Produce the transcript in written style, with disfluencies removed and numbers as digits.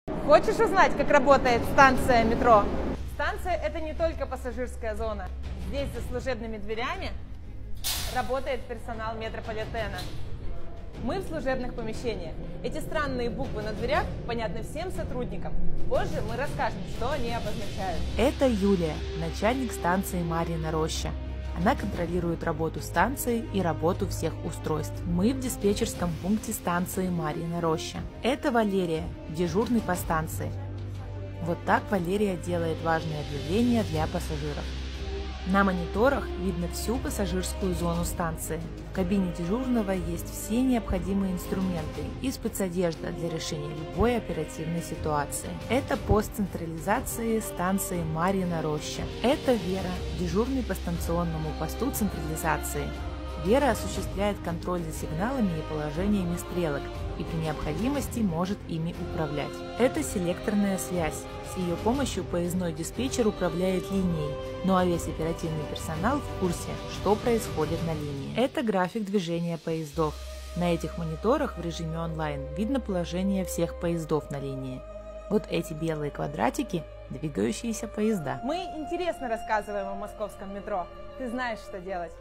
Хочешь узнать, как работает станция метро? Станция – это не только пассажирская зона. Здесь за служебными дверями работает персонал метрополитена. Мы в служебных помещениях. Эти странные буквы на дверях понятны всем сотрудникам. Позже мы расскажем, что они обозначают. Это Юлия, начальник станции Марьина Роща. Она контролирует работу станции и работу всех устройств. Мы в диспетчерском пункте станции Марьина Роща. Это Валерия, дежурный по станции. Вот так Валерия делает важные объявления для пассажиров. На мониторах видно всю пассажирскую зону станции. В кабине дежурного есть все необходимые инструменты и спецодежда для решения любой оперативной ситуации. Это пост централизации станции Марьина Роща. Это Вера, дежурный по станционному посту централизации. Вера осуществляет контроль за сигналами и положениями стрелок и при необходимости может ими управлять. Это селекторная связь. С ее помощью поездной диспетчер управляет линией, ну а весь оперативный персонал в курсе, что происходит на линии. Это график движения поездов. На этих мониторах в режиме онлайн видно положение всех поездов на линии. Вот эти белые квадратики – двигающиеся поезда. Мы интересно рассказываем о московском метро. Ты знаешь, что делать.